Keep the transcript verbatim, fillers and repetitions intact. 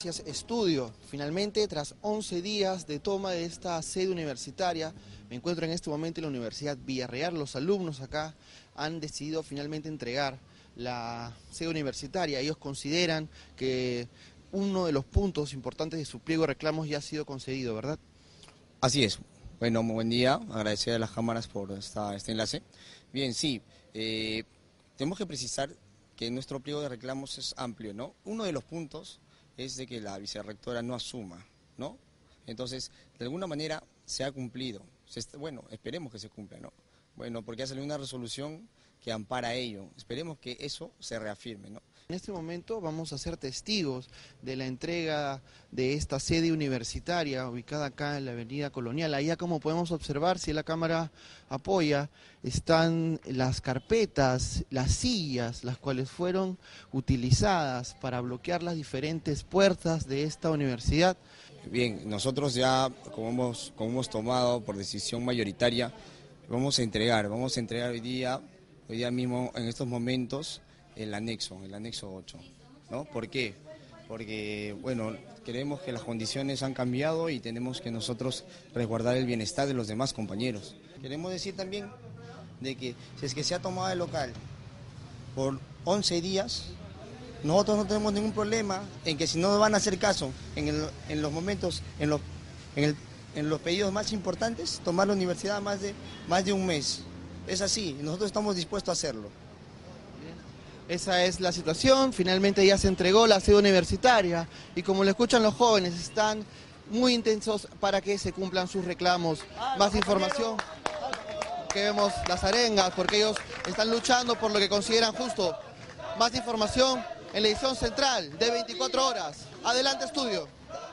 Gracias, Estudio. Finalmente, tras once días de toma de esta sede universitaria, me encuentro en este momento en la Universidad Villarreal. Los alumnos acá han decidido finalmente entregar la sede universitaria. Ellos consideran que uno de los puntos importantes de su pliego de reclamos ya ha sido concedido, ¿verdad? Así es. Bueno, muy buen día. Agradecer a las cámaras por esta, este enlace. Bien, sí, eh, tenemos que precisar que nuestro pliego de reclamos es amplio, ¿no? Uno de los puntos es de que la vicerrectora no asuma, ¿no? Entonces, de alguna manera se ha cumplido. Se, bueno, esperemos que se cumpla, ¿no? Bueno, porque ha salido una resolución que ampara ello. Esperemos que eso se reafirme, ¿no? En este momento vamos a ser testigos de la entrega de esta sede universitaria ubicada acá en la avenida Colonial. Allá, como podemos observar, si la cámara apoya, están las carpetas, las sillas, las cuales fueron utilizadas para bloquear las diferentes puertas de esta universidad. Bien, nosotros ya, como hemos, como hemos tomado por decisión mayoritaria, vamos a entregar, vamos a entregar hoy día, hoy día mismo, en estos momentos, el anexo, el anexo ocho, ¿no? ¿Por qué? Porque, bueno, creemos que las condiciones han cambiado y tenemos que nosotros resguardar el bienestar de los demás compañeros. Queremos decir también de que si es que se ha tomado el local por once días, nosotros no tenemos ningún problema en que si no van a hacer caso en, el, en los momentos, en los, en, el, en los pedidos más importantes, tomar la universidad más de, más de un mes. Es así, nosotros estamos dispuestos a hacerlo. Esa es la situación. Finalmente ya se entregó la sede universitaria y, como lo escuchan los jóvenes, están muy intensos para que se cumplan sus reclamos. Más información, que vemos las arengas, porque ellos están luchando por lo que consideran justo. Más información en la edición central de veinticuatro horas. Adelante, Estudio.